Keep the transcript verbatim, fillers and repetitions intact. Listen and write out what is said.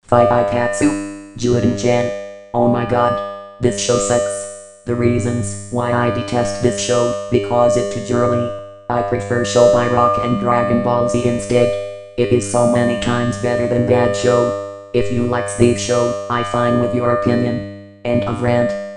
five Ippatsu, Juuden-chan. Oh my god, this show sucks. The reasons why I detest this show, because it too girly. I prefer show by Rock and Dragon Ball Z instead. It is so many times better than that show. If you like this show, I fine with your opinion. End of rant.